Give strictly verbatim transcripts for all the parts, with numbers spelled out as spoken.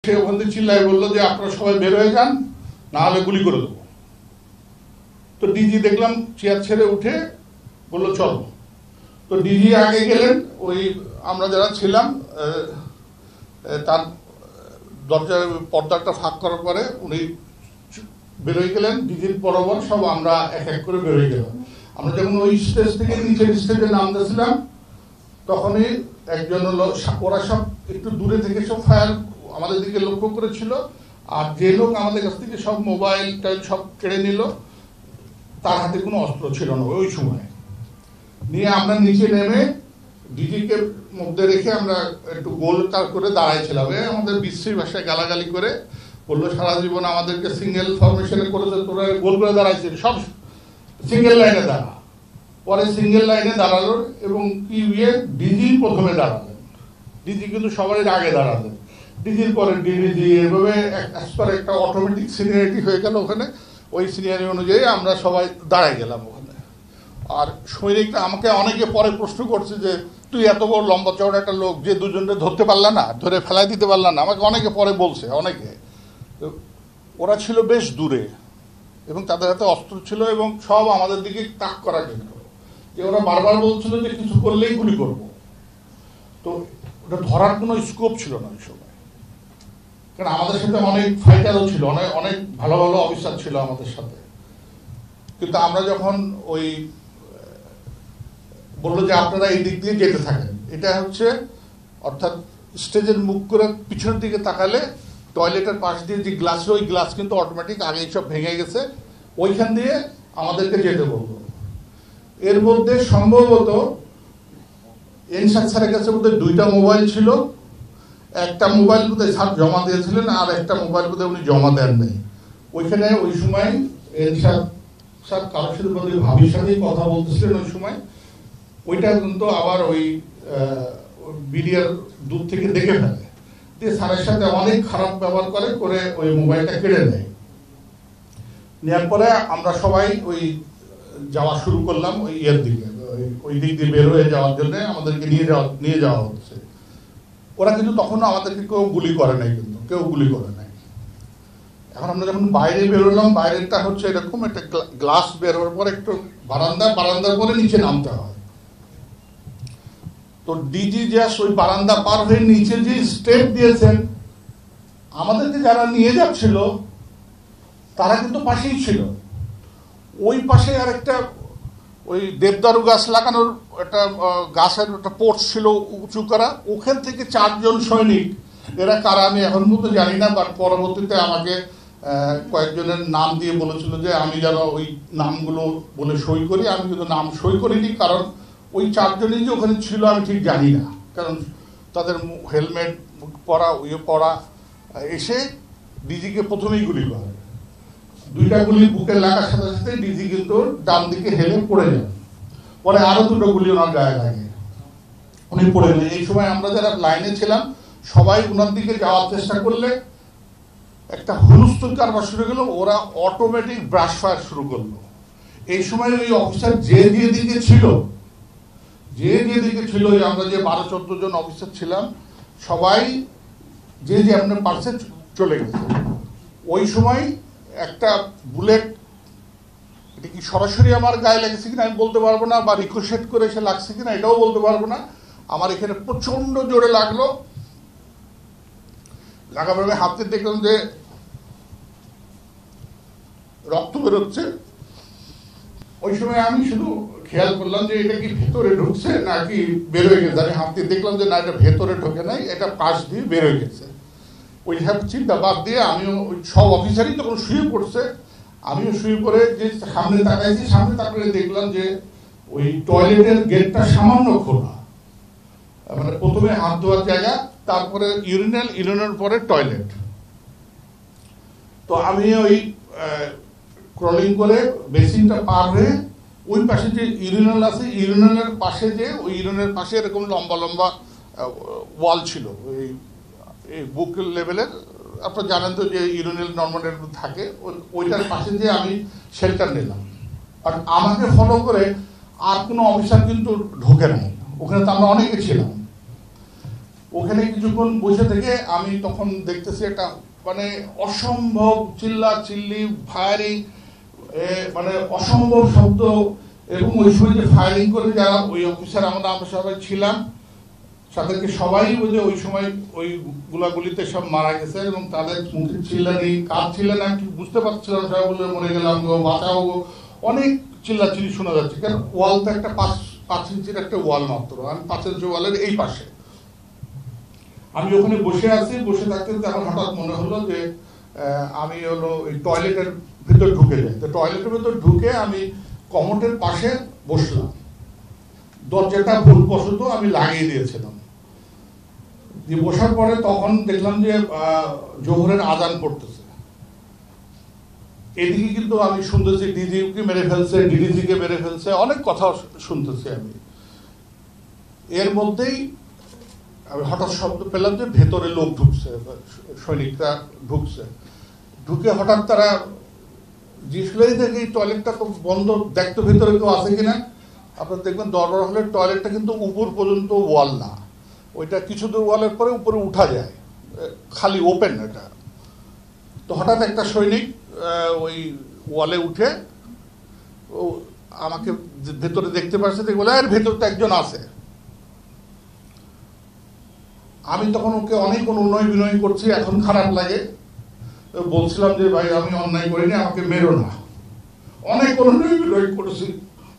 সে ওখান থেকে চিল্লাই বললো যে আপনারা সবাই বের হয়ে যান, না হলে গুলি করে দেবো। তো ডিজি দেখলাম চেয়ার ছেড়ে উঠে বললো চলো। তো ডিজি আগে গেলেন, ওই আমরা যারা ছিলাম তার দরজার পর্দাটা ফাঁক করার পরে উনি বেরোয় গেলেন, ডিজির বরাবর সব আমরা এক এক করে বেরোয় গেলাম। আমরা যখন ওই স্টেজ থেকে নিচের স্টেজে নামতেছিলাম তখনই একজন হলো, ওরা সব একটু দূরে থেকে সব ফায়ার আমাদের দিকে লক্ষ্য করেছিল, আর যে লোক আমাদের কাছ থেকে সব মোবাইল টাইল সব কেড়ে নিল তার হাতে কোনো অস্ত্র ছিল না ওই সময়। নিয়ে আমরা নিচে নেমে ডিজিকে মধ্যে রেখে আমরা একটু গোল তার করে দাঁড়াইছিলাম। আমাদের বিশ্রী ভাষায় গালাগালি করে বললো সারা জীবন আমাদেরকে সিঙ্গেল ফরমেশনে করেছে, তোরা গোল করে দাঁড়াইছে, সব সিঙ্গেল লাইনে দাঁড়া। পরে সিঙ্গেল লাইনে দাঁড়ালো এবং কি ইয়ে ডিজি প্রথমে দাঁড়ালেন, ডিজি কিন্তু সবারই আগে দাঁড়ালেন, ডিজির পরে ডিজি, এভাবে একটা অটোমেটিক সিনিয়রিটি হয়ে গেল ওখানে। ওই সিনিয়রিটি অনুযায়ী আমরা সবাই দাঁড়াই গেলাম ওখানে। আর সৈনিকটা আমাকে অনেকে পরে প্রশ্ন করছে যে তুই এত বড় লম্বা চওড়া একটা লোক, যে দুজনকে ধরতে পারলা না, ধরে ফেলাই দিতে পারলা না, আমাকে অনেকে পরে বলছে। অনেকে ওরা ছিল বেশ দূরে এবং তাদের হাতে অস্ত্র ছিল এবং সব আমাদের দিকে তাক করা কিন্তু, যে ওরা বারবার বলছিল যে কিছু করলেই গুলি করবো। তো ওটা ধরার কোনো স্কোপ ছিল না ওই সময়, কারণ আমাদের সাথে অনেক ফাইটারও ছিল, অনেক অনেক ভালো ভালো অফিসার ছিল আমাদের সাথে। কিন্তু আমরা যখন ওই বললো যে আপনারা এই দিক দিয়ে যেতে থাকেন, এটা হচ্ছে অর্থাৎ স্টেজের মুখ করে পিছনের দিকে তাকালে টয়লেটের পাশ দিয়ে যে গ্লাস, ওই গ্লাস কিন্তু অটোমেটিক আগেই সব ভেঙে গেছে, ওইখান দিয়ে আমাদেরকে যেতে বলবো। এর মধ্যে সম্ভবত এনসার স্যারের কাছে বোধহয় দুইটা মোবাইল ছিল, একটা মোবাইল বোধহয় স্যার জমা দিয়েছিলেন আর একটা মোবাইল বোধহয় উনি জমা দেন নাই। ওইখানে ওই সময় এনসার স্যার কারোর সাথে বোধহয় ভাবির সাথেই কথা বলতেছিলেন ওই সময়। ওইটা কিন্তু আবার ওই বিডিআর দূর থেকে দেখে ফেলে, দিয়ে স্যারের সাথে অনেক খারাপ ব্যবহার করে করে ওই মোবাইলটা কেড়ে নেয়। নেওয়ার পরে আমরা সবাই ওই যাওয়া শুরু করলাম ওই ইয়ের দিকে, ওই দিক দিয়ে বের হয়ে যাওয়ার জন্য আমাদেরকে নিয়ে যাওয়া নিয়ে যাওয়া হচ্ছে। ওরা কিন্তু তখনও আমাদেরকে কেউ গুলি করে নাই, কিন্তু কেউ গুলি করে নাই। এখন আমরা যখন বাইরে বেরোলাম, বাইরেটা হচ্ছে এরকম একটা গ্লাস বেরোর পর একটু বারান্দা, বারান্দার পরে নিচে নামতে হয়। তো ডিজি জাস্ট ওই বারান্দা পার হয়ে নিচে যে স্টেপ দিয়েছেন, আমাদেরকে যারা নিয়ে যাচ্ছিল তারা কিন্তু পাশেই ছিল। ওই পাশে আর একটা ওই দেবদারু গাছ লাগানোর একটা গাছের একটা পোর্ট ছিল উঁচু করা, ওখান থেকে চারজন সৈনিক, এরা কারা আমি এখন মতো জানি না, বাট পরবর্তীতে আমাকে কয়েকজনের নাম দিয়ে বলেছিল যে আমি যেন ওই নামগুলো বলে সই করি। আমি কিন্তু নাম সই করিনি, কারণ ওই চারজনই যে ওখানে ছিল আমি ঠিক জানি না, কারণ তাদের হেলমেট পরা ইয়ে পরা এসে ডিজিকে প্রথমেই গুলি করে। দুইটা গুলি বুকে লাগার সাথে সাথে ডিজি কিন্তু ডান দিকে হেলে পড়ে যান, পরে আরো দুটো গুলি ওনার গায়ে লাগে, উনি পড়ে গেলেন। এই সময় আমরা যারা লাইনে ছিলাম সবাই ওনার দিকে যাওয়ার চেষ্টা করলে একটা হুলস্থুল কারবার শুরু গেল, ওরা অটোমেটিক ব্রাশ ফায়ার শুরু করলো। এই সময় ওই অফিসার যে যে দিকে ছিল যে যে দিকে ছিল আমরা যে বারো চোদ্দ জন অফিসার ছিলাম সবাই যে যে আপনার পার্সে চলে গেছে। ওই সময় একটা বুলেট, এটা কি সরাসরি আমার গায়ে লেগেছে কিনা আমি বলতে পারবো না, বা রিকোশেট করে এসে লাগছে কিনা এটাও বলতে পারবো না। আমার এখানে প্রচন্ড জোরে লাগলো, লাগার পরে হাতে দেখলাম যে রক্ত বেরোচ্ছে। ওই সময় আমি শুধু খেয়াল করলাম যে এটা কি ভেতরে ঢুকছে নাকি বেরোয় গেছে। আমি হাতে দেখলাম যে না, এটা ভেতরে ঢোকে নাই, এটা পাশ দিয়ে বেরোয় গেছে। ওই সব চিন্তা বাদ দিয়ে আমিও ওই সব অফিসারই তখন শুয়ে পড়ছে, আমিও শুয়ে পড়ে যে সামনে তাকাইছি, সামনে তাকালে দেখলাম যে ওই টয়লেটের গেটটা সামান্য খোলা, মানে প্রথমে হাত ধোয়ার জায়গা, তারপরে ইউরিনাল, ইউরিনের পরে টয়লেট। তো আমি ওই ক্রলিং করে বেসিনটা পার হয়ে ওই পাশে যে ইউরিনাল আছে, ইউরিনালের পাশে যে ওই ইউরিনের পাশে এরকম লম্বা লম্বা ওয়াল ছিল ওই বুক লেভেলের, আপনারা জানেন তো যে ইউরিনাল নর্মাল থাকে, ওইটার পাশে যে আমি শেল্টার নিলাম। আর আমাকে ফলো করে আর কোনো অফিসার কিন্তু ঢোকে নাই ওখানে, তো আমরা অনেকে ছিলাম। ওখানে কিছুক্ষণ বসে থেকে আমি তখন দেখতেছি একটা মানে অসম্ভব চিল্লা চিল্লি ফায়ারিং, মানে অসম্ভব শব্দ, এবং ওই সময় যে ফায়ারিং করে যারা ওই অফিসার আমরা আমরা সবাই ছিলাম তাদেরকে সবাই বুঝে ওই সময় ওই গুলাগুলিতে সব মারা গেছে, এবং তাদের মুখে চিল্লানি কাজ ছিলেন না বুঝতে পারছিলাম, সবাই বলে মরে গেলাম গো বাঁচাও গো, অনেক চিল্লাচিল্লি শোনা যাচ্ছে। কারণ ওয়াল তো একটা পাঁচ পাঁচ ইঞ্চির একটা ওয়াল মাত্র, আমি পাঁচ ইঞ্চি ওয়ালের এই পাশে আমি ওখানে বসে আছি। বসে থাকতে আমার হঠাৎ মনে হলো যে আমি হলো ওই টয়লেটের ভিতর ঢুকে যাই। তো টয়লেটের ভিতর ঢুকে আমি কমোডের পাশে বসলাম, দরজাটা ভুলবশত আমি লাগিয়ে দিয়েছিলাম। দিয়ে বসার পরে তখন দেখলাম যে জোহরের আজান পড়তেছে। এদিকে কিন্তু আমি শুনতেছি ডিজিকে মেরে ফেলছে, ডিডিজিকে মেরে ফেলছে, অনেক কথা শুনতেছি আমি। এর মধ্যেই আমি হঠাৎ শব্দ পেলাম যে ভেতরে লোক ঢুকছে, সৈনিকরা ঢুকছে। ঢুকে হঠাৎ তারা জিসলাই দেখে টয়লেটটা তো বন্ধ, দেখতো ভেতরে কেউ আছে কিনা। আপনারা দেখবেন দরবার হলের টয়লেটটা কিন্তু উপর পর্যন্ত ওয়াল না, ওইটা কিছু দূর ওয়ালের পরে উপরে উঠা যায়, খালি ওপেন এটা। তো হঠাৎ একটা সৈনিক ওই ওয়ালে উঠে ও আমাকে ভেতরে দেখতে পাচ্ছে, দেখে বলে আর ভেতরে তো একজন আছে। আমি তখন ওকে অনেক অনুনয় বিনয় করছি, এখন খারাপ লাগে, বলছিলাম যে ভাই আমি অন্যায় করিনি, আমাকে মেরো না, অনেক অনুনয় বিনয় করেছি।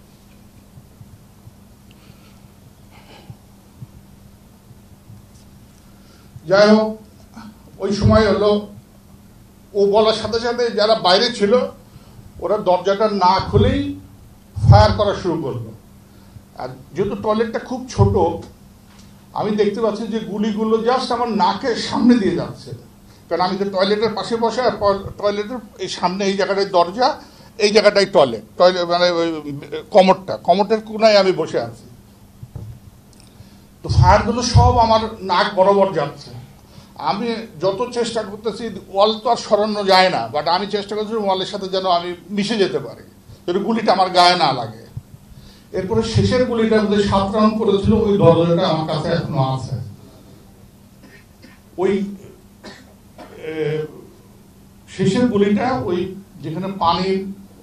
যাই হোক, ওই সময় হলো ও বলার সাথে সাথে যারা বাইরে ছিল ওরা দরজাটা না খুলেই ফায়ার করা শুরু করলো। আর যেহেতু টয়লেটটা খুব ছোট, আমি দেখতে পাচ্ছি যে গুলিগুলো জাস্ট আমার নাকের সামনে দিয়ে যাচ্ছে, কারণ আমি তো টয়লেটের পাশে বসে, আর টয়লেটের এই সামনে এই জায়গাটায় দরজা, এই জায়গাটায় টয়লেট, টয়লেট মানে ওই কমোডটা, কমোডের কোনায় আমি বসে আছি। তো ফায়ারগুলো সব আমার নাক বরাবর যাচ্ছে। আমি যত চেষ্টা করতেছি, ওয়াল তো আর সরানো যায় না, বাট আমি চেষ্টা করছি ওয়ালের সাথে যেন আমি মিশে যেতে পারি, যেন গুলিটা আমার গায়ে না লাগে। এরপরে শেষের গুলিটা মধ্যে সাত রাউন্ড করেছিল, ওই দরজাটা আমার কাছে এখনো আছে। ওই শেষের গুলিটা ওই যেখানে পানির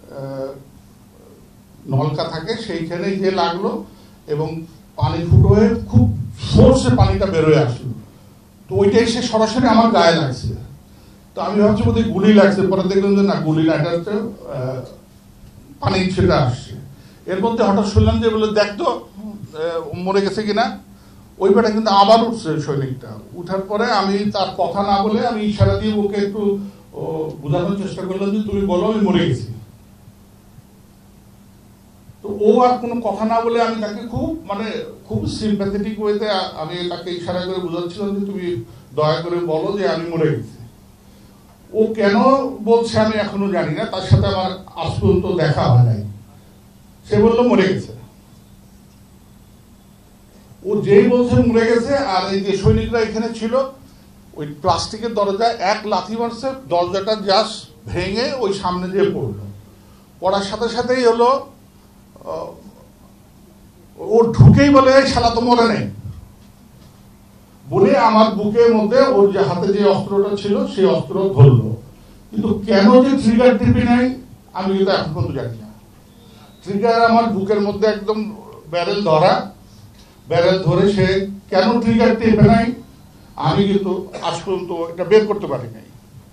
নলকা থাকে সেইখানে যে লাগলো, এবং পানি ফুটো হয়ে খুব ফোর্সে পানিটা বেরোয় আসলো। তো ওইটাই সে সরাসরি আমার গায়ে লাগছে। তো আমি ভাবছি বোধহয় গুলি লাগছে, পরে দেখলাম যে না, গুলি না, এটা হচ্ছে পানি ছেড়ে আসছে। এর মধ্যে হঠাৎ শুনলাম যে বলে দেখতো মরে গেছে কিনা। ওই বেটা কিন্তু আবার উঠছে সৈনিকটা। উঠার পরে আমি তার কথা না বলে আমি ইশারা দিয়ে ওকে একটু বোঝানোর চেষ্টা করলাম যে তুমি বলো আমি মরে গেছি। তো ও আর কোনো কথা না বলে আমি তাকে খুব মানে খুব সিম্প্যাথেটিক ওয়েতে আমি তাকে ইশারা করে বোঝাচ্ছিলাম যে তুমি দয়া করে বলো যে আমি মরে গেছি। ও কেন বলছে আমি এখনো জানি না, তার সাথে আমার আজ পর্যন্ত দেখা হয় নাই। সে বললো মরে গেছে। ও যেই বলছে মরে গেছে, আর এই যে সৈনিকরা এখানে ছিল, ওই প্লাস্টিকের দরজায় এক লাথি মারছে, দরজাটা জাস্ট ভেঙে ওই সামনে দিয়ে পড়লো। পড়ার সাথে সাথেই হলো ও ঢুকেই বলে শালা তো মরে নেই বলে আমার বুকের মধ্যে ওর যে হাতে যে অস্ত্রটা ছিল সেই অস্ত্র ধরলো। কিন্তু কেন যে ট্রিগার টিপি নাই আমি কিন্তু এখন পর্যন্ত জানি না। ট্রিগার আমার বুকের মধ্যে একদম ব্যারেল ধরা, ব্যারেল ধরে সে কেন ট্রিগার টিপে নাই আমি কিন্তু আজ পর্যন্ত এটা বের করতে পারি নাই।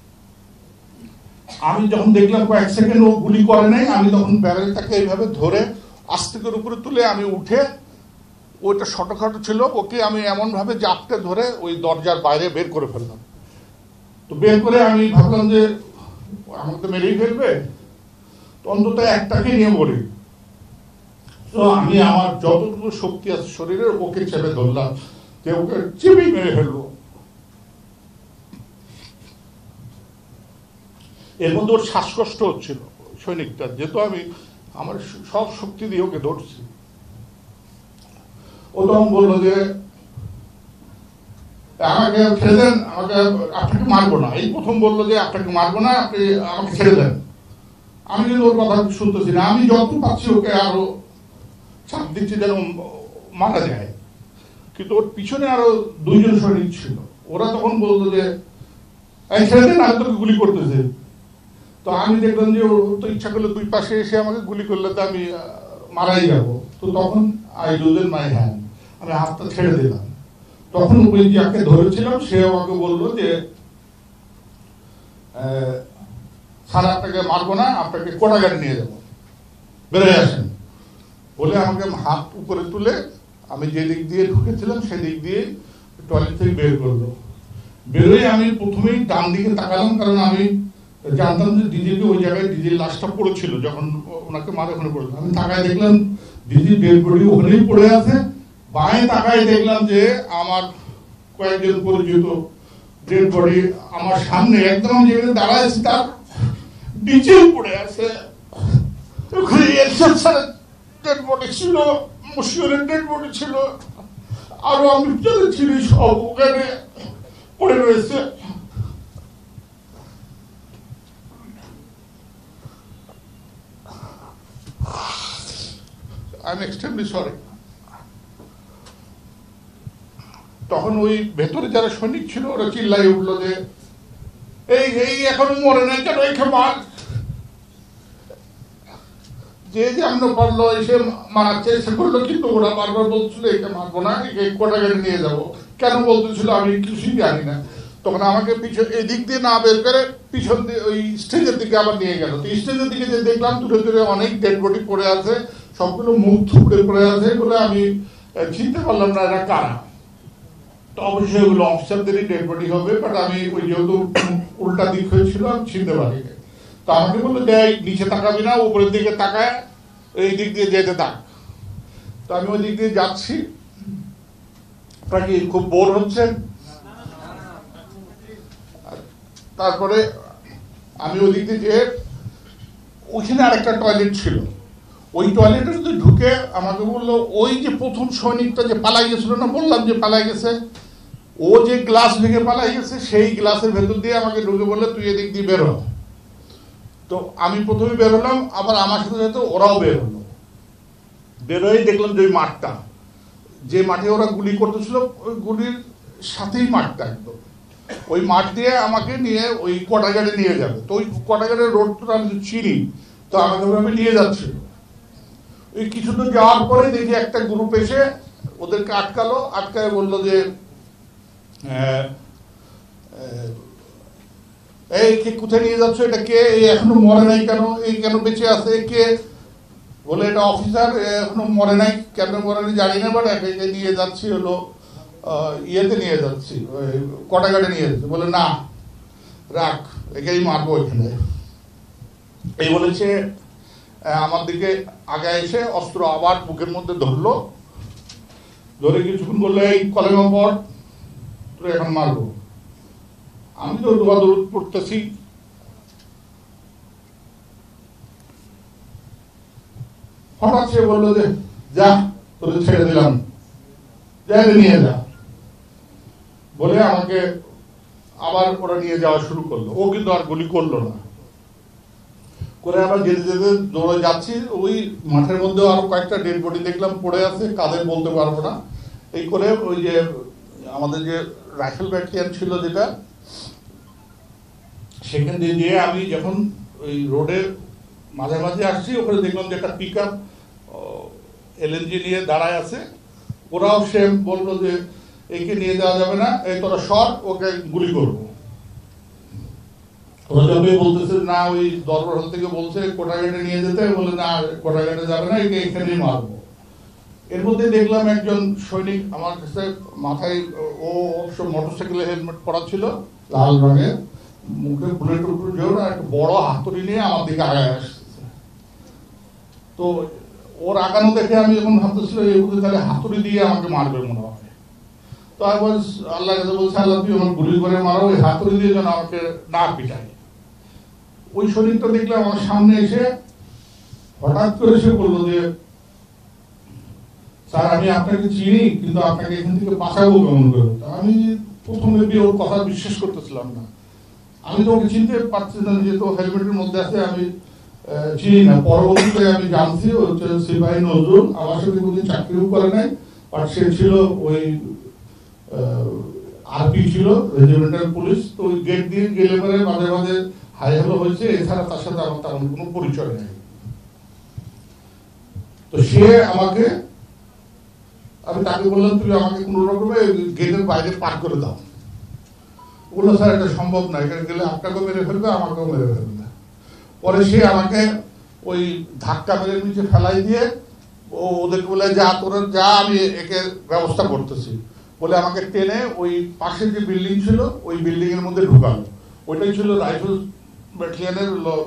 আমি যখন দেখলাম কয়েক সেকেন্ড ও গুলি করে নাই, আমি তখন ব্যারেলটাকে এইভাবে ধরে আস্তে করে উপরে তুলে আমি উঠে, ওইটা শর্টখাটো ছিল, ওকে আমি এমনভাবে জাপটে ধরে ওই দরজার বাইরে বের করে ফেললাম। তো বের করে আমি ভাবলাম যে আমাকে তো মেরেই ফেলবে, তো অন্তত একটাকে নিয়ে মরি। তো আমি আমার যতটুকু শক্তি আছে শরীরের ওকে চেপে ধরলাম, যে ওকে চেপেই মেরে ফেলবো। এর মধ্যে ওর শ্বাসকষ্ট হচ্ছিল সৈনিকটা, যেহেতু আমি আমার সব শক্তি দিয়ে ওকে ধরছি। ও তখন বললো যে আমাকে ছেড়ে দেন, আমাকে আপনাকে মারবো না। এই প্রথম বললো যে আপনাকে মারবো না, আপনি আমাকে ছেড়ে দেন। আমি কিন্তু ওর কথা শুনতেছি না, আমি যত পাচ্ছি ওকে আরো চাপ দিচ্ছি যেন মারা যায়। কিন্তু ওর পিছনে আরো দুইজন সৈনিক ছিল। ওরা তখন বলতো যে এই ছেড়ে দেন, আমি তোকে গুলি করতেছে। তো আমি দেখলাম যে ও তো ইচ্ছা করলে দুই পাশে এসে আমাকে গুলি করলে তো আমি মারাই যাব। তো তখন আই লুজেন মাই হ্যান্ড, আমি হাতটা ছেড়ে দিলাম। তখন ওই যাকে ধরেছিলাম সে আমাকে বললো যে স্যার আপনাকে মারবো না, আপনাকে কোটাঘাটে নিয়ে যাবো, বেরোয় আসেন বলে আমাকে হাত উপরে তুলে আমি যে দিক দিয়ে ঢুকেছিলাম সেদিক দিয়ে টয়লেট থেকে বের করলো। বেরোয় আমি প্রথমেই ডান দিকে তাকালাম, কারণ আমি জানতাম যে দিদিকে ওই জায়গায় দিদির লাশটা পড়েছিল, যখন ওনাকে মারে ওখানে পড়েছিল। আমি তাকায় দেখলাম দিদির ডেড বডি ওখানেই পড়ে আছে। বাঁয়ে তাকায় দেখলাম যে আমার কয়েকজন পরিচিত ডেড বডি আমার সামনে একদম যেখানে দাঁড়ায় আছে তার নিচেই পড়ে আছে। ওখানে এরশাদ স্যারের ডেড বডি ছিল, মুশিউরের ডেড বডি ছিল, আরো আমি যাদের ছিলি সব ওখানে পড়ে রয়েছে। I'm extremely sorry. তখন ওই ভেতরে যারা সৈনিক ছিল ওরা চিল্লাই উঠলো যে এই এই এখনো মরে নাই কেন, একে মার। যে যে আমরা পারলো এসে মারার চেষ্টা করলো, কিন্তু ওরা বারবার বলছিল একে মারবো না, একে কোটাঘাটে নিয়ে যাবো। কেন বলতেছিল আমি কিছুই জানি না। তখন আমাকে পিছন এই দিক দিয়ে না বের করে পিছন দিয়ে ওই স্টেজের দিকে আবার নিয়ে গেল। তো স্টেজের দিকে যে দেখলাম দূরে দূরে অনেক ডেড বডি পড়ে আছে, সবগুলো মুখ থুবড়ে পড়ে আছে, এগুলো আমি চিনতে পারলাম না এরা কারা। তো অবশ্যই ওগুলো অফিসারদেরই ডেড বডি হবে, বাট আমি ওই যেহেতু উল্টা দিক হয়েছিল আমি চিনতে পারি। তো আমাকে বললো যে নিচে তাকাবি না, উপরের দিকে তাকায় এই দিক দিয়ে যেতে থাক। তো আমি ওই দিক দিয়ে যাচ্ছি। আপনারা কি খুব বোর হচ্ছেন? তারপরে আমি ওই দিক দিয়ে ওইখানে আরেকটা টয়লেট ছিল, ওই টয়লেটের মধ্যে ঢুকে আমাকে বললো ওই যে প্রথম সৈনিকটা যে পালাই গেছিল না, বললাম যে পালাই গেছে, ও যে গ্লাস ভেঙে পালাই গেছে সেই গ্লাসের ভেতর দিয়ে আমাকে ঢুকে বললে তুই এদিক দিয়ে বেরো। তো আমি প্রথমে বেরোলাম, আবার আমার সাথে সাথে ওরাও বের হলো। বেরোয় দেখলাম যে ওই মাঠটা, যে মাঠে ওরা গুলি করতেছিল ওই গুলির সাথেই মাঠটা, একদম ওই মাঠ দিয়ে আমাকে নিয়ে ওই কোটাঘাটে নিয়ে যাবে। তো ওই কোটাঘাটের রোডটা আমি চিনি, তো আমাকে ওভাবে নিয়ে যাচ্ছিল। ওই কিছুদিন যাওয়ার পরে দেখি একটা গ্রুপ এসে ওদেরকে আটকালো, আটকায় বললো যে এই কে কোথায় নিয়ে যাচ্ছ, এটা কে, এই এখনো মরে নাই কেন, এই কেন বেঁচে আছে কে? বলে এটা অফিসার, এখনো মরে নাই, কেন মরে নাই জানি না, বাট একে নিয়ে যাচ্ছি হলো ইয়েতে নিয়ে যাচ্ছি, কোটাঘাটে নিয়ে যাচ্ছি। বলে না রাখ, একেই মারবো এখানে। এই বলেছে আমার দিকে আগে এসে অস্ত্র আবার বুকের মধ্যে ধরলো, ধরে কিছুক্ষণ বললো এই কলেমা পড়, তোর এখন মারবো। আমি তো দোয়া দৌড় পড়তেছি। হঠাৎ সে বললো যে যা তোর ছেড়ে দিলাম, জায়গা নিয়ে যা বলে আমাকে আবার ওরা নিয়ে যাওয়া শুরু করলো। ও কিন্তু আর গুলি করলো না, করে আবার যেতে যেতে দৌড়ে যাচ্ছি। ওই মাঠের মধ্যে আরো কয়েকটা ডেড বডি দেখলাম পড়ে আছে, কাদের বলতে পারবো না। এই করে ওই যে আমাদের যে রাইফেল ব্যাটালিয়ন ছিল যেটা, সেখান দিয়ে গিয়ে আমি যখন ওই রোডের মাঝামাঝি আসছি, ওখানে দেখলাম যে একটা পিক আপ এলএনজি নিয়ে দাঁড়ায় আছে। ওরাও সে বললো যে একে নিয়ে যাওয়া যাবে না, এই তোরা সর, ওকে গুলি করবো। ওরা যতই বলতেছে না, ওই দরবার হল থেকে বলছে কোটাঘাটে নিয়ে যেতে, বলে না কোটাঘাটে যাবে না, একে এখানেই মারবো। এর মধ্যে দেখলাম একজন সৈনিক আমার কাছে মাথায়, ও অবশ্য মোটর সাইকেলে হেলমেট পরা ছিল লাল রঙের, মুখে বুলেট উপর জোর, একটা বড় হাতুড়ি নিয়ে আমার দিকে আগায় আসতেছে। তো ওর আগানো দেখে আমি যখন ভাবতেছিল এই বুঝে তাহলে হাতুড়ি দিয়ে আমাকে মারবে মনে হয়। তো আমি আল্লাহ কাছে বলছি, আল্লাহ তুই আমার গুলি করে মারো, ওই হাতুড়ি দিয়ে যেন আমাকে না পিটাই। ওই সৈনিকটা দেখলাম আমার সামনে এসে হঠাৎ করে সে বললো যে স্যার আমি আপনাকে চিনি, কিন্তু আপনাকে এখান থেকে বাঁচাবো কেমন করে? আমি প্রথমে ওর কথা বিশ্বাস করতেছিলাম না। আমি তো ওকে চিনতে পারছি না, যেহেতু হেলমেটের মধ্যে আছে আমি চিনি না। পরবর্তীতে আমি জানছি ও হচ্ছে সিপাহী নজরুল, আমার সাথে কোনদিন চাকরিও করে নাই, বাট সে ছিল ওই আরপি ছিল, রেজিমেন্টাল পুলিশ। তো ওই গেট দিয়ে গেলে পরে মাঝে মাঝে হাই হ্যালো হয়েছে, এছাড়া তার সাথে আমার তেমন কোনো পরিচয় নেই। তো সে আমাকে, আমি তাকে বললাম তুমি আমাকে কোনো রকমে গেটের বাইরে পার করে দাও। বললো স্যার এটা সম্ভব না, এখানে গেলে আপনাকেও মেরে ফেলবে আমাকেও মেরে ফেলবে। পরে সে আমাকে ওই ধাক্কা মেরে নিচে ফেলাই দিয়ে ও ওদেরকে বলে যা তোরা যা, আমি একে ব্যবস্থা করতেছি বলে আমাকে টেনে ওই পাশের যে বিল্ডিং ছিল ওই বিল্ডিং এর মধ্যে ঢুকালো। ওইটাই ছিল রাইফেল ব্যাটালিয়নের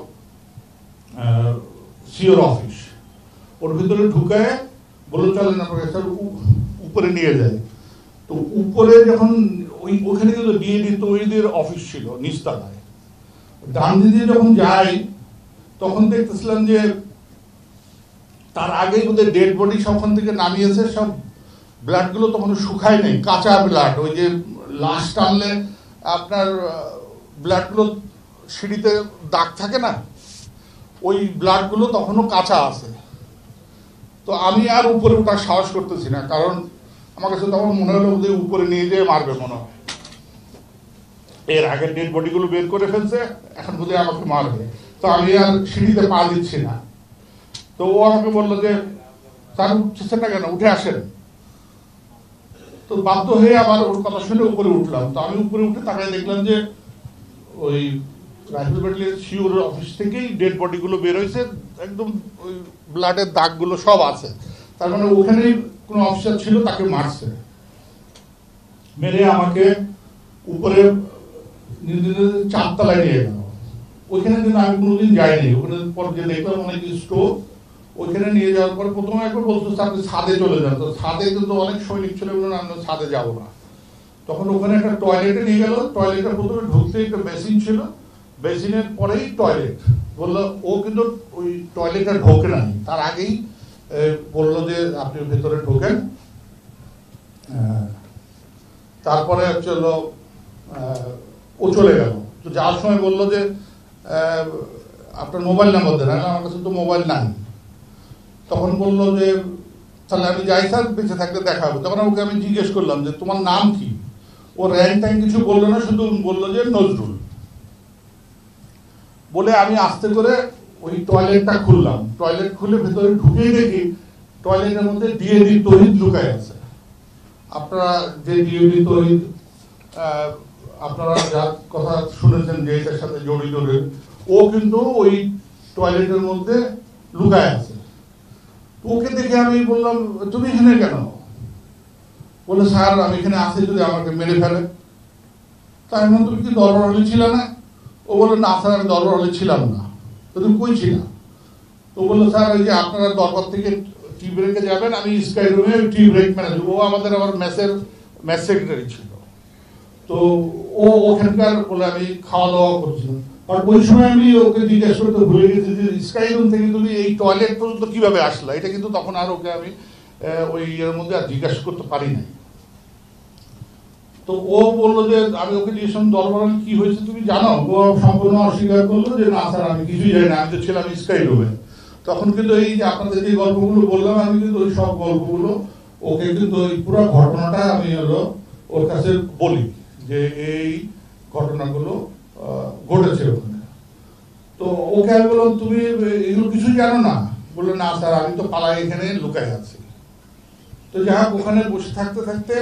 সিওর অফিস। ওর ভিতরে ঢুকায় বললো চলেন আপনাকে স্যার উপরে নিয়ে যায়। তো উপরে যখন ওই ওখানে কিন্তু ডিএডি তৈরিদের অফিস ছিল নিচতলায়, ডান দিকে যখন যাই তখন দেখতেছিলাম যে তার আগেই ওদের ডেড বডি সবখান থেকে নামিয়েছে, সব ব্লাড গুলো তখন শুকায় নেই, কাঁচা ব্লাড। ওই যে লাশ টানলে আপনার ব্লাড গুলো সিঁড়িতে দাগ থাকে না, ওই ব্লাড গুলো তখনও কাঁচা আছে। তো আমি আর উপরে ওঠার সাহস করতেছি না, কারণ আমার কাছে তখন মনে হলো যে উপরে নিয়ে যেয়ে মারবে মনে হয়, এর আগের ডেড বডি গুলো বের করে ফেলছে, এখন বোধহয় আমাকে মারবে। তো আমি আর সিঁড়িতে পা দিচ্ছি না। তো ও আমাকে বললো যে স্যার উঠছেন না কেন, উঠে আসেন। তো বাধ্য হয়ে আবার ওর কথা শুনে উপরে উঠলাম। তো আমি উপরে উঠে তাকায় দেখলাম যে ওই রাইফেল ব্যাটালিয়ন সিওর অফিস থেকেই ডেড বডি গুলো বের হয়েছে, একদম ওই ব্লাডের দাগ গুলো সব আছে। তার মানে ওখানেই কোনো অফিসার ছিল, তাকে মারছে। মেরে আমাকে উপরে চারতলায় নিয়ে গেল। ওইখানে কিন্তু আমি কোনোদিন যাইনি। ওখানে পর যে দেখলাম অনেক স্টোর, ওইখানে নিয়ে যাওয়ার পর প্রথমে একবার বলতো আপনি ছাদে চলে যান। তো ছাদে কিন্তু অনেক সৈনিক ছিল, আমরা ছাদে যাবো না। তখন ওখানে একটা টয়লেটে নিয়ে গেল। টয়লেটের প্রথমে ঢুকতে একটা বেসিন ছিল, বেসিনের পরেই টয়লেট। বললো ও কিন্তু ওই টয়লেটে ঢোকে নাই, তার আগেই বললো যে আপনি ভেতরে ঢোকেন। তারপরে হচ্ছে হলো ও চলে গেল। তো যাওয়ার সময় বললো যে আপনার মোবাইল নাম্বার দেন। আমার কাছে তো মোবাইল নাই। তখন বললো যে তাহলে আমি যাই স্যার, বেঁচে থাকতে দেখা হবে। তখন ওকে আমি জিজ্ঞেস করলাম যে তোমার নাম কি। ও র্যাঙ্ক ট্যাঙ্ক কিছু বললো না, শুধু বললো যে নজরুল। বলে আমি আস্তে করে ওই টয়লেটটা খুললাম। টয়লেট খুলে ভেতরে ঢুকেই দেখি টয়লেটের মধ্যে ডিএডি তহিদ লুকায় আছে। আপনারা যে ডিএডি তহিদ আপনারা যার কথা শুনেছেন যে এটার সাথে জড়িত, ও কিন্তু ওই টয়লেটের মধ্যে লুকায় আছে। ওকে দেখে আমি বললাম তুমি এখানে কেন? বলে স্যার আমি এখানে আসি যদি আমাকে মেরে ফেলে। তাই এমন তুমি কি দরবার হলে ছিল না? ও বললো না স্যার আমি দরবার হলে ছিলাম না। তো তুমি কই ছিল? তো বললো স্যার ওই যে আপনারা দরবার থেকে টি ব্রেকে যাবেন, আমি স্কাই রুমে টি ব্রেক ম্যানেজ। ও আমাদের আবার মেসের মেস সেক্রেটারি ছিল। তো ও ওখানকার বলে আমি খাওয়া দাওয়া করছিলাম। আর ওই সময় আমি ওকে জিজ্ঞেস করতে ভুলে গেছি যে স্কাই রুম থেকে তুমি এই টয়লেট পর্যন্ত কিভাবে আসলা। এটা কিন্তু তখন আর ওকে আমি ওই ইয়ের মধ্যে আর জিজ্ঞাসা করতে পারি নাই। তো ও বললো যে আমি ওকে জিজ্ঞেস দরবার কি হয়েছে তুমি জানো? ও সম্পূর্ণ অস্বীকার করলো যে না স্যার আমি কিছুই জানি না, আমি তো ছিলাম স্কাই রুমে। তখন কিন্তু এই যে আপনাদের যে গল্পগুলো বললাম, আমি কিন্তু ওই সব গল্পগুলো ওকে কিন্তু ওই পুরো ঘটনাটা আমি হলো ওর কাছে বলি যে এই ঘটনাগুলো ঘটেছে ওখানে। তো ওকে আমি বললাম তুমি এগুলো কিছু জানো না? বললো না স্যার আমি তো পালাই এখানে লুকাই আছি। তো যাই হোক ওখানে বসে থাকতে থাকতে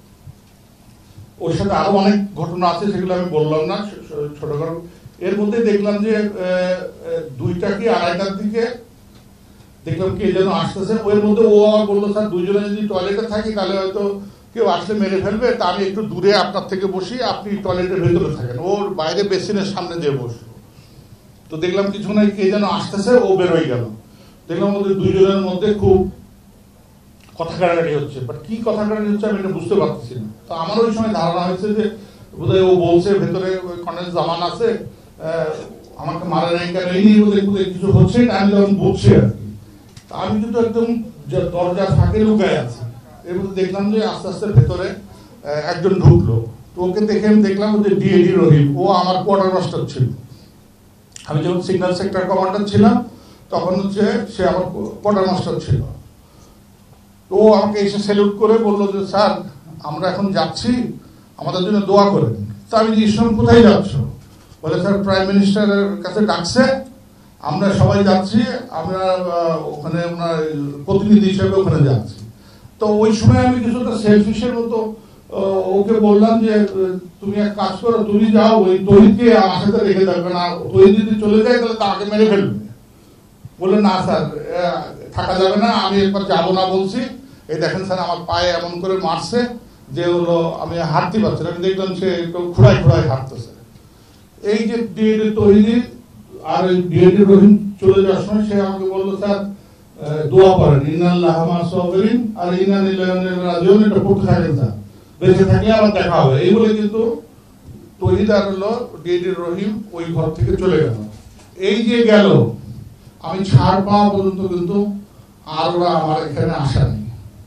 ওর সাথে আরো অনেক ঘটনা আছে, সেগুলো আমি বললাম না, ছোটখাটো। এর মধ্যে দেখলাম যে দুইটা কি আড়াইটার দিকে দেখলাম কে যেন আসতেছে। ওর মধ্যে ও আর বললো স্যার দুইজনে যদি টয়লেটে থাকি তাহলে হয়তো কেউ আসলে মেরে ফেলবে, তা আমি একটু দূরে আপনার থেকে বসি, আপনি টয়লেটের ভেতরে থাকেন। ওর বাইরে বেসিনের সামনে যেয়ে বসবো। তো দেখলাম কিছু না কে যেন আসতেছে, ও বেরোয় গেল। দেখলাম ওদের দুইজনের মধ্যে খুব কথা কাটাকাটি হচ্ছে, বাট কি কথা কাটাকাটি হচ্ছে আমি এটা বুঝতে পারতেছি না। তো আমার ওই সময় ধারণা হয়েছে যে বোধহয় ও বলছে ভেতরে কর্নেল জামান আছে, আমাকে মারা নাই কেন, এই নিয়ে বোধহয় বোধহয় কিছু হচ্ছে, আমি যখন বুঝছি আর কি। তা আমি কিন্তু একদম দরজা ফাঁকে লুকায় আছি। এর মধ্যে দেখলাম যে আস্তে আস্তে ভেতরে একজন ঢুকলো। তো ওকে দেখে আমি দেখলাম যে ডিএডি রহিম, ও আমার কোয়ার্টার মাস্টার ছিল। আমি যখন সিগন্যাল সেক্টর কমান্ডার ছিলাম তখন হচ্ছে সে আমার কোয়ার্টার মাস্টার ছিল। তো ও আমাকে এসে স্যালুট করে বললো যে স্যার আমরা এখন যাচ্ছি, আমাদের জন্য দোয়া করেন। তো আমি জিজ্ঞেস কোথায় যাচ্ছ? বলে স্যার প্রাইম মিনিস্টারের কাছে ডাকছে, আমরা সবাই যাচ্ছি, আমরা ওখানে ওনার প্রতিনিধি হিসেবে ওখানে যাচ্ছি। তো ওই সময় আমি কিছুটা সেলফিশের মতো ওকে বললাম যে তুমি এক কাজ করো, তুমি যাও, ওই তহিদকে আমার সাথে রেখে দেবে না, তহিদ যদি চলে যায় তাহলে তাকে মেরে ফেলবে। বলে না স্যার থাকা যাবে না, আমি একবার যাবো না বলছি, এই দেখেন স্যার আমার পায়ে এমন করে মারছে যে হলো আমি হাঁটতে পারছি না। আমি দেখলাম সে একটু খুঁড়ায় খুঁড়ায় হাঁটতেছে। এই যে ডিএডি তৈরি আর ওই ডিএডি রহিম চলে যাওয়ার সময় সে আমাকে বললো স্যার দোয়া করেন, ইন্নাল্লাহ মা সাবিরিন আর ইন্না লিল্লাহি ওয়া ইন্না ইলাইহি রাজিউন, এটা পড়তে থাকেন স্যার, বেঁচে থাকলে আবার দেখা হবে। এই বলে কিন্তু তৈরি আর হলো ডিএডি রহিম ওই ঘর থেকে চলে গেল। এই যে গেল, আমি ছাড় পাওয়া পর্যন্ত কিন্তু আর ওরা আমার এখানে আসা নেই,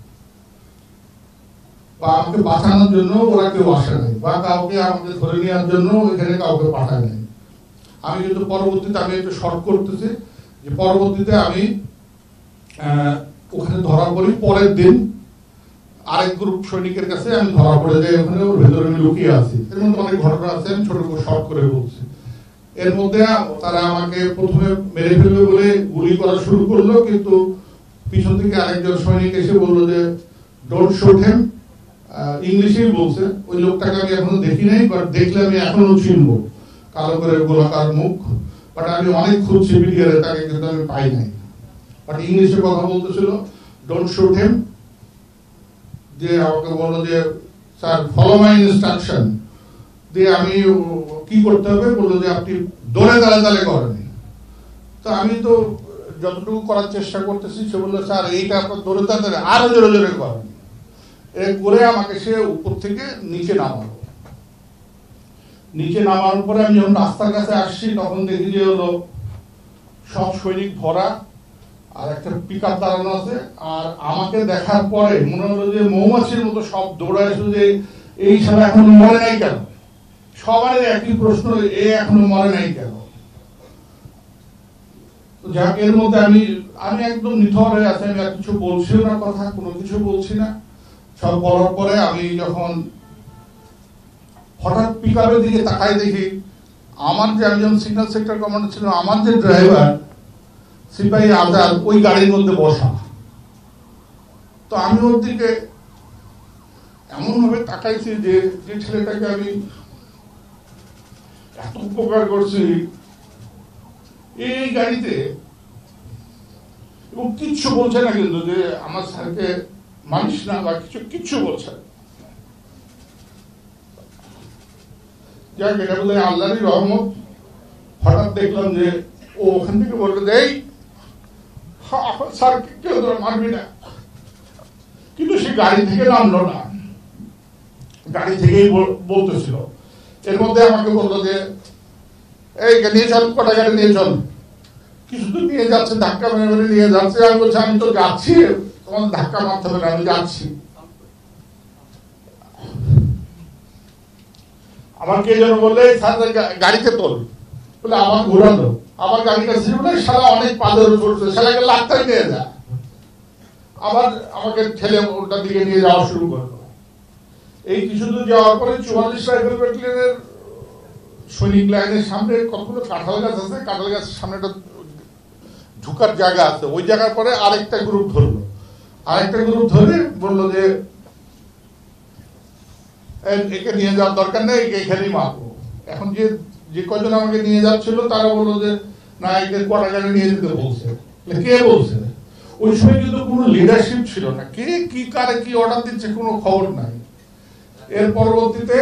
বা আমাকে বাঁচানোর জন্য ওরা কেউ আসে নাই, বা কাউকে আমাকে ধরে নেওয়ার জন্য এখানে কাউকে পাঠায় নাই। আমি কিন্তু পরবর্তীতে আমি একটু শর্ট করতেছি যে পরবর্তীতে আমি ওখানে ধরা পড়ি। পরের দিন আরেক গ্রুপ সৈনিকের কাছে আমি ধরা পড়ে যাই, ওখানে ওর ভেতরে আমি লুকিয়ে আছি। এর মধ্যে অনেক ঘটনা আছে, আমি ছোট করে শর্ট করে বলছি। এর মধ্যে তারা আমাকে প্রথমে মেরে ফেলবে বলে গুলি করা শুরু করলো, কিন্তু পিছন থেকে আরেকজন সৈনিক এসে বললো যে ডোন্ট শুট হিম, ইংলিশেই বলছে। ওই লোকটাকে আমি এখনো দেখি নাই, বাট দেখলে আমি এখনো চিনবো, কালো করে গোলাকার মুখ। বাট আমি অনেক খুঁজছি মিডিয়ারে, তাকে কিন্তু আমি পাই নাই। বাট ইংলিশে কথা বলতেছিল, ডোন্ট শুট হিম। যে আমাকে বললো যে স্যার ফলো মাই ইনস্ট্রাকশন। দিয়ে আমি কি করতে হবে বললো যে আপনি দৌড়ে দাঁড়ে দাঁড়ে করেন। তো আমি তো যতটুকু করার চেষ্টা করতেছি, সে বললো স্যার এইটা আপনার দৌড়ে দাঁড়ে আরো জোরে জোরে করেন। এ করে আমাকে সে উপর থেকে নিচে নামালো। নিচে নামানোর পরে আমি যখন রাস্তার কাছে আসছি, তখন দেখি যে হলো সব সৈনিক ভরা আর একটা পিক আপ দাঁড়ানো আছে। আর আমাকে দেখার পরে মনে হলো যে মৌমাছির মতো সব দৌড়ায় এসে যে এই সারা এখনো মরে নাই কেন। সবার একই প্রশ্ন, এ এখনো মরে নাই কেন। যাক, এর মধ্যে আমি আমি একদম নিথর হয়ে আছি, আমি আর কিছু বলছিও না, কথা কোনো কিছু বলছি না। সব বলার পরে আমি যখন হঠাৎ পিক আপের দিকে তাকাই দেখি আমার যে একজন সিগন্যাল সেক্টর কমান্ডার ছিল, আমার যে ড্রাইভার সিপাহী আজাদ ওই গাড়ির মধ্যে বসা। তো আমি ওর দিকে এমন ভাবে তাকাইছি যে যে ছেলেটাকে আমি এত উপকার করছি এই গাড়িতে, এবং কিচ্ছু বলছে না কিন্তু যে আমার স্যারকে মানিস না বা কিছু কিচ্ছু বলছে। যাক, এটা বলে আল্লাহরই রহমত। হঠাৎ দেখলাম যে ও ওখান থেকে বললো যে এই স্যারকে কেউ তোরা মারবি না, কিন্তু সে গাড়ি থেকে নামলো না, গাড়ি থেকেই বলতেছিল। এর মধ্যে আমাকে বললো যে এই নিয়ে চল, কটা গাড়ি নিয়ে চল। কিছু তো নিয়ে যাচ্ছে, ধাক্কা মেরে মেরে নিয়ে যাচ্ছে। আমি বলছি আমি তো যাচ্ছি, তোমার ধাক্কা মারতে হবে না, আমি যাচ্ছি। আমার কে যেন বললে স্যার গাড়িতে তোল, বলে আমার ঘোরালো, আমার গাড়িটা ছিল না, সারা অনেক পাদের চলছে, সারাকে লাখটাই নিয়ে যায়। আবার আমাকে ঠেলে ওটার দিকে নিয়ে যাওয়া শুরু করলো। এই কিছু দূর যাওয়ার পরে চুয়াল্লিশ রাইফেল ব্যাটালিয়নের সৈনিক লাইনের সামনে কতগুলো কাঁঠাল গাছ আছে, কাঁঠাল গাছের সামনে একটা ঢুকার জায়গা আছে। ওই জায়গার পরে আরেকটা গ্রুপ ধরলো, আরেকটা গ্রুপ ধরে বললো যে একে নিয়ে যাওয়ার দরকার নেই, একে এখানেই মারবো। এখন যে যে কজন আমাকে নিয়ে যাচ্ছিল তারা বললো যে না, একে কটা গাড়ি নিয়ে যেতে বলছে। কে বলছে? ওই সময় কিন্তু কোনো লিডারশিপ ছিল না, কে কি কারে কি অর্ডার দিচ্ছে কোনো খবর নাই। এর পরবর্তীতে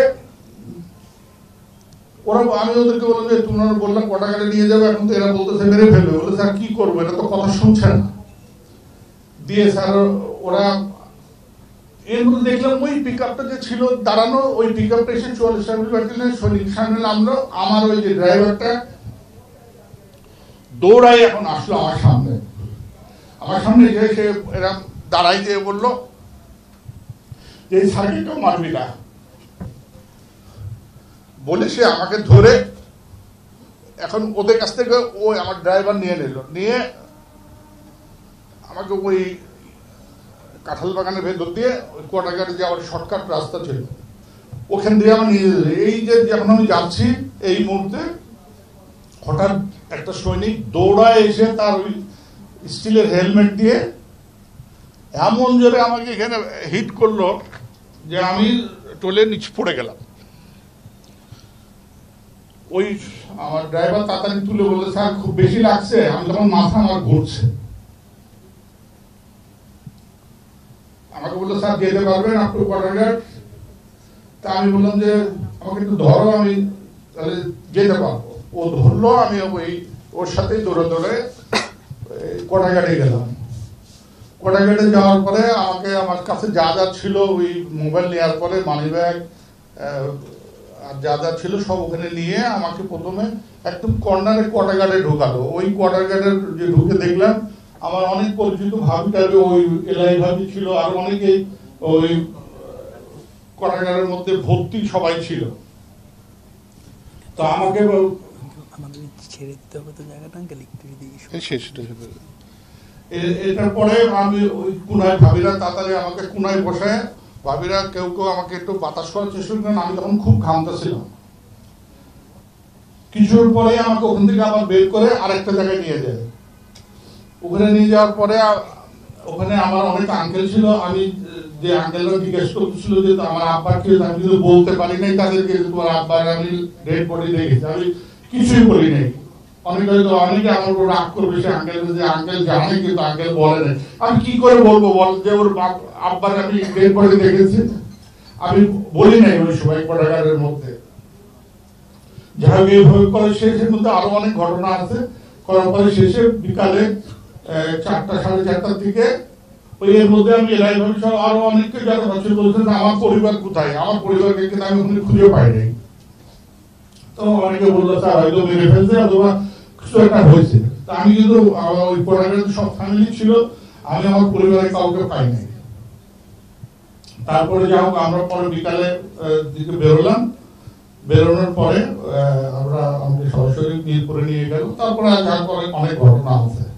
ওরা, আমি ওদেরকে বললাম যে তোমরা বললাম কটা গাড়ি নিয়ে যাবে, এখন তো এরা বলতেছে মেরে ফেলবে। বলে স্যার কি করবো, এটা তো কথা শুনছে না। দিয়ে স্যার ওরা, এর মধ্যে দেখলাম ওই পিক আপটা যে ছিল দাঁড়ানো, ওই পিক আপটা এসে চুয়াল্লিশ ব্যাটালিয়নের সৈনিক সামনে নামলো। আমার ওই যে ড্রাইভারটা দৌড়াই এখন আসলো আমার সামনে, আমার সামনে যে সে এরা দাঁড়াই দিয়ে বললো যে এই স্যারকে কেউ মারবি না বলে সে আমাকে ধরে এখন ওদের কাছ থেকে ওই আমার ড্রাইভার নিয়ে নিল, নিয়ে আমাকে ওই কাঁঠাল বাগানের ভেতর দিয়ে ওই কোয়ার্টারঘাটে যাওয়ার শর্টকাট রাস্তা ছিল, ওখান দিয়ে আমার নিয়ে যেতে। এই যে যখন আমি যাচ্ছি এই মুহূর্তে হঠাৎ একটা সৈনিক দৌড়ায় এসে তার ওই স্টিলের হেলমেট দিয়ে এমন জোরে আমাকে এখানে হিট করলো যে আমি টোলে নিচে পড়ে গেলাম। ওই আমার ড্রাইভার তাড়াতাড়ি তুলে বললো, স্যার খুব বেশি লাগছে। আমি তখন মাথা আমার ঘুরছে, আমাকে বললো স্যার যেতে পারবেন আপ টু কোয়ার্টারঘাট? তা আমি বললাম যে আমাকে একটু ধরো, আমি তাহলে যেতে পারবো। ও ধরলো, আমি ওই ওর সাথেই দৌড়ে দৌড়ে কোয়ার্টারঘাটে গেলাম। কোয়ার্টারঘাটে যাওয়ার পরে আমাকে আমার কাছে যা যা ছিল, ওই মোবাইল নেওয়ার পরে মানি ব্যাগ আর যা যা ছিল সব ওখানে নিয়ে আমাকে প্রথমে একদম কর্নারে কোয়ার্টারঘাটে ঢোকালো। ওই কোয়ার্টারঘাটের যে ঢুকে দেখলাম আমার অনেক পরিচিত ভাবি টাইপে ওই এলাই ভাবি ছিল, আর অনেকে ওই কোয়ার্টারঘাটের মধ্যে ভর্তি সবাই ছিল। তো আমাকে ছেড়ে দিতে হবে তো জায়গাটা, এটার পরে আমি ওই কুনায় ভাবিরা তাড়াতাড়ি আমাকে কুনায় বসায়, ভাবিরা কেউ কেউ আমাকে একটু বাতাস করার চেষ্টা করেন। আমি তখন খুব ঘামতেছিলাম। কিছুর পরে আমাকে ওখান থেকে আবার বের করে আরেকটা জায়গায় নিয়ে যায়। ওখানে নিয়ে যাওয়ার পরে ওখানে আমার অনেক আঙ্কেল ছিল। আমি যে আঙ্কেলরা জিজ্ঞেস করতেছিল যে আমার আব্বার কে, আমি কিন্তু বলতে পারি নাই তাদেরকে তোমার আব্বার আমি ডেড বডি দেখেছি, আমি কিছুই বলি নাই। অনেকে হয়তো অনেকে আমার উপর রাগ করবে, সে আঙ্কেল যে আঙ্কেল জানে কিন্তু আঙ্কেল বলে নাই। আমি কি করে বলবো বল যে ওর আব্বার আমি ডেড বডি দেখেছি? আমি বলি নাই ওই সময় কোয়ার্টারঘাটের মধ্যে। যাই হোক এইভাবে করে শেষের মধ্যে আরো অনেক ঘটনা আছে। করার পরে শেষে বিকালে চারটা সাড়ে চারটার দিকে ওই এর মধ্যে আমি এলাই ভাবি সব আরো অনেককে যারা বাচ্চা বলছেন আমার পরিবার কোথায়, আমার পরিবারকে কিন্তু আমি ওখানে খুঁজে পাই নাই। তো অনেকে বললো স্যার হয়তো মেরে ফেলছে অথবা কিছু একটা হয়েছে। তা আমি কিন্তু ওই কোয়ার্টারঘাটে সব ফ্যামিলি ছিল, আমি আমার পরিবারের কাউকে পাই নাই। তারপরে যাই হোক আমরা পরে বিকালে দিকে বেরোলাম। বেরোনোর পরে আমরা আমাদের সরাসরি মিরপুরে নিয়ে গেল। তারপরে তারপরে অনেক ঘটনা আছে।